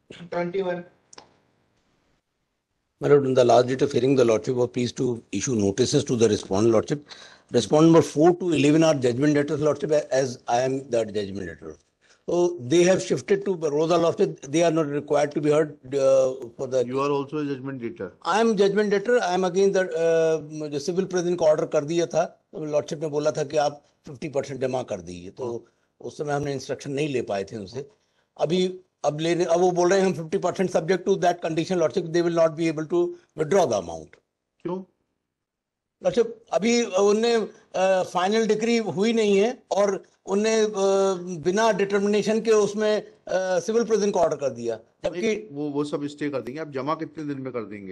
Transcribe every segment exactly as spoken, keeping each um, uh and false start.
twenty-one. My lord, in the last date of hearing, the lordship was pleased to issue notices to the respondent lordship. Respondent number four to eleven are judgment debtors lordship, as I am the judgment debtor. So they have shifted to Baroda lordship. They are not required to be heard uh, for the. You are also a judgment debtor. I am judgment debtor. I am again the uh, जो civil present का order कर दिया था, तो lordship ने बोला था कि आप फिफ्टी परसेंट जमा कर दीजिए, तो उस समय हमने इंस्ट्रक्शन नहीं ले पाए थे उनसे. अभी अब लेने अब वो बोल रहे हैं हम fifty percent subject to that condition lordship they will not be able to withdraw the amount. क्यों लॉर्डशिप? अभी उनने फाइनल डिक्री हुई नहीं है और उनने बिना डिटर्मिनेशन के उसमें सिविल प्रेजेंट का ऑर्डर कर दिया, जबकि वो वो सब स्टे कर देंगे. आप जमा कितने दिन में कर देंगे?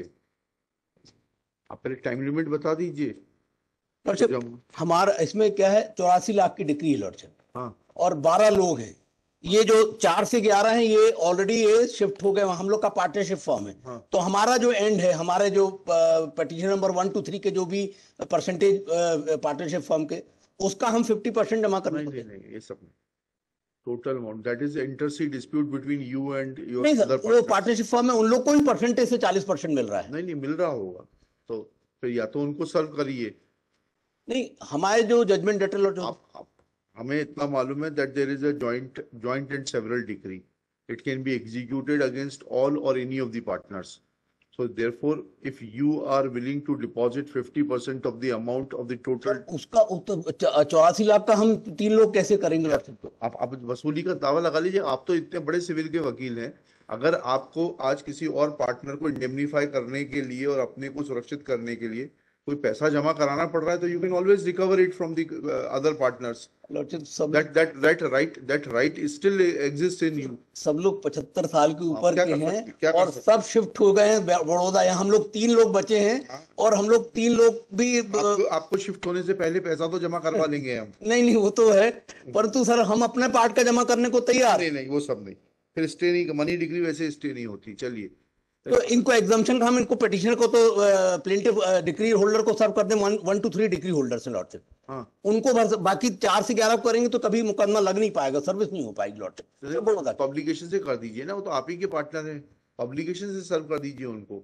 आप पहले टाइम लिमिट बता दीजिए. लॉर्डशिप हमारा इसमें क्या है, चौरासी लाख की डिक्री है लॉर्डशिप. हाँ. और बारह लोग हैं. ये जो चार से ग्यारह हैं ये ऑलरेडी ये शिफ्ट हो गए, हम लोग का पार्टनरशिप फॉर्म है. हाँ. तो हमारा जो एंड है, हमारे जो petition number one two three के जो भी परसेंटेज पार्टनरशिप फॉर्म के, उसका हम फिफ्टी परसेंट जमा करना. नहीं, नहीं, नहीं, ये सब total amount that is inter se dispute between you and your नहीं सर, वो पार्टनरशिप फॉर्म में उन लोग को ही परसेंटेज से चालीस परसेंट मिल रहा है. नहीं नहीं मिल रहा होगा तो फिर या तो उनको सर्व करिए. नहीं, हमारे जो जजमेंट डेटर जो आप, आप, हमें इतना मालूम है that there is a joint joint and several decree. It can be executed against all or any of the partners. So therefore, if you are willing to deposit fifty percent of the amount of the total, उसका चौरासी लाख का हम तीन लोग कैसे करेंगे? आप आप वसूली का दावा लगा लीजिए. आप तो इतने बड़े सिविल के वकील हैं. अगर आपको आज किसी और पार्टनर को इंडेमनीफाई करने के लिए और अपने को सुरक्षित करने के लिए कोई पैसा जमा कराना पड़ रहा है, तो you can always recover it from the other partners. That that that right that right still exist in you. सब लोग पचहत्तर साल के ऊपर के हैं और सब शिफ्ट हो गए हैं बड़ौदा. यहाँ हम लोग तीन लोग बचे हैं और हम लोग तीन लोग भी आपको, आपको शिफ्ट होने से पहले पैसा तो जमा करवा लेंगे हम. नहीं नहीं वो तो है, परंतु सर हम अपने पार्ट का जमा करने को तैयार. नहीं नहीं वो सब नहीं, फिर स्टे नहीं, मनी डिग्री वैसे स्टे नहीं होती. चलिए, तो इनको एग्जाम्पशन का हम इनको पिटिशनर को तो प्लेंटिव डिग्री होल्डर को सर्व कर दें. One one two three decree holder से लॉर्डशिप. हाँ. उनको भर, बाकी चार से ग्यारह को करेंगे तो कभी मुकदमा लग नहीं पाएगा, सर्विस नहीं हो पाएगी लॉर्डशिप. पब्लिकेशन से कर दीजिए ना, वो तो आप ही के पार्टनर हैं. पब्लिकेशन से सर्व कर दीजिए, उनको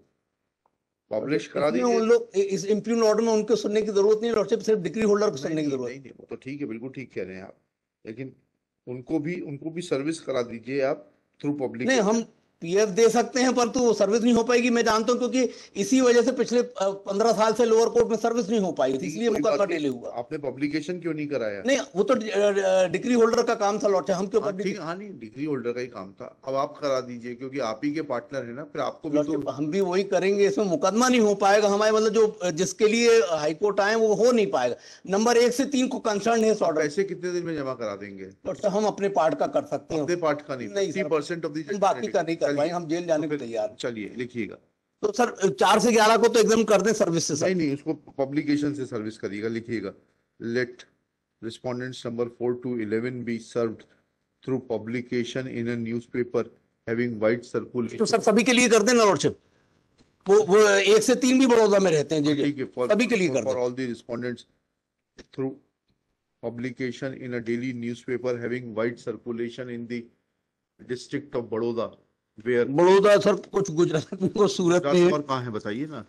पब्लिश करा दीजिए. उन लोग इस इम्प्यून ऑर्डर में उनको सुनने की जरूरत नहीं लॉर्डशिप, सिर्फ डिग्री होल्डर को सुनने की जरूरत. नहीं नहीं वो तो ठीक है, बिल्कुल ठीक कह रहे हैं आप, लेकिन उनको भी उनको भी सर्विस करा दीजिए आप थ्रू पब्लिक. नहीं, हम पीएफ दे सकते हैं परंतु वो सर्विस नहीं हो पाएगी, मैं जानता हूं, क्योंकि इसी वजह से पिछले पंद्रह साल से लोअर कोर्ट में सर्विस नहीं हो पाई थी, इसलिए मुकदमा डिले हुआ. आपने पब्लिकेशन क्यों नहीं कराया? नहीं, वो तो डिग्री होल्डर का काम था लॉर्डशिप, हम क्यों? ठीक, हाँ नहीं डिग्री होल्डर का ही काम था. अब आप करा दीजिए क्योंकि आप ही के पार्टनर है ना, फिर आपको भी तो. हम भी वही करेंगे, इसमें मुकदमा नहीं हो पाएगा हमारे, मतलब जो जिसके लिए हाईकोर्ट आए वो हो नहीं पाएगा. नंबर एक से तीन को कंसर्न है. पैसे कितने दिन में जमा करा देंगे? हम अपने पार्ट का कर सकते हैं. अपने पार्ट का नहीं, फिफ्टी परसेंट ऑफ द बाकी का नहीं कर पाएंगे, हम जेल जाने तैयार. चलिए लिखिएगा. तो सर चार से ग्यारह को तो एग्जाम कर दें सर्विस से. नहीं नहीं उसको पब्लिकेशन से सर्विस करिएगा. लिखिएगा, let respondents number four to eleven be served through publication in a newspaper having wide circulation. तो सर सभी के लिए कर दें ना लॉर्डशिप, वो वो एक से तीन भी बड़ौदा में रहते हैं. ठीक है, सभी के लिए कर दें. For all the respondents through publication in a daily newspaper having wide circulation in the district of Baroda. Baroda sir कुछ गुजरात में, कुछ सूरत में, और कहाँ है बताइए ना.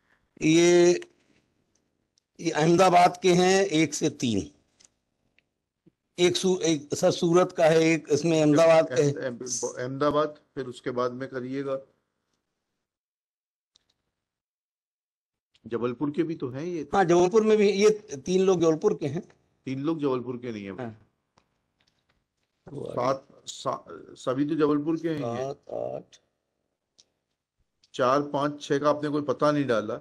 ये ये अहमदाबाद के हैं एक से तीन. एक, सू, एक सर सूरत का है, एक इसमें अहमदाबाद का है. अहमदाबाद, फिर उसके बाद में करिएगा जबलपुर के भी तो हैं ये. हाँ जबलपुर में भी ये तीन लोग जबलपुर के हैं. तीन लोग जबलपुर के नहीं है. हाँ. सात सभी तो जबलपुर के हैं. सात आठ चार पांच छह का आपने कोई पता नहीं डाला.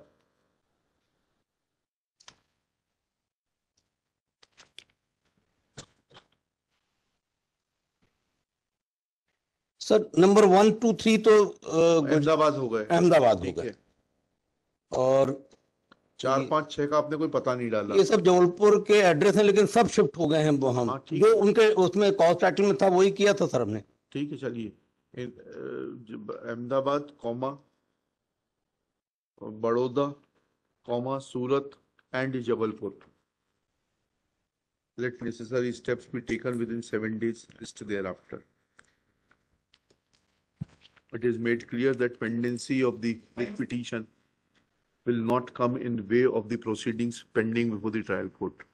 Sir number one two three तो अहमदाबाद हो गए. अहमदाबाद हो गए. और चार पांच छह का आपने कोई पता नहीं डाला. ये सब जबलपुर के एड्रेस हैं, लेकिन सब शिफ्ट हो गए हैं. वो हम हाँ, जो उनके उसमें कॉस्ट टाइटल में था वही किया था सर हमने. ठीक है चलिए. Ahmedabad comma Baroda comma Surat and Jabalpur. Let necessary steps be taken within seven days list thereafter. it is made clear that pendency of the writ petition will not come in way of the proceedings pending before the trial court.